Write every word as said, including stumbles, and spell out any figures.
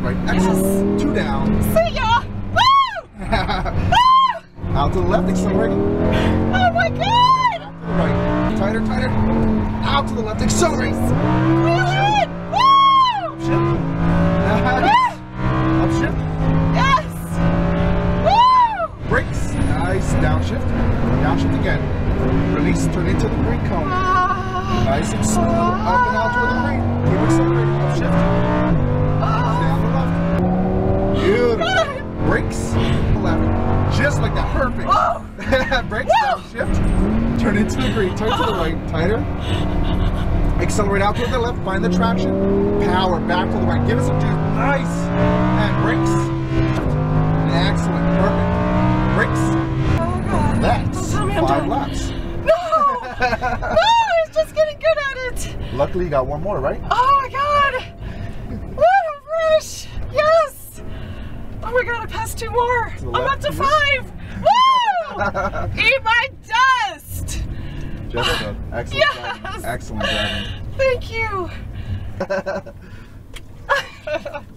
right. Excellent. Yes. Two down. See ya. Woo! Woo! Out to the left, accelerating. Oh my God! Out to the right. Tighter, tighter. Out to the left, accelerate. Wheel it! Woo! Upshift. Nice. Upshift. Yes! Woo! Brakes. Nice. Downshift. Downshift again. Release. Turn into the brake cone. Ah. Nice and smooth. Up and out toward the brake. Keep accelerating. Upshift. Down the left. Beautiful. Brakes. eleven. Just like that. Perfect. Oh. Brakes. Downshift. Turn into the brake. Turn to the right. Tighter. Accelerate out to the left, find the traction. Power back to the right. Give us some juice. Nice. And brakes. Excellent. Perfect. Brakes. Oh God. That's Tell me I'm five done. laps. No! No! I was just getting good at it. Luckily, you got one more, right? Oh my God! What a rush! Yes! Oh my God! I passed two more. To the I'm left, up to to the five. Woo! Eat my dust! Jessica, excellent Yes. driving. Excellent driving. Thank you.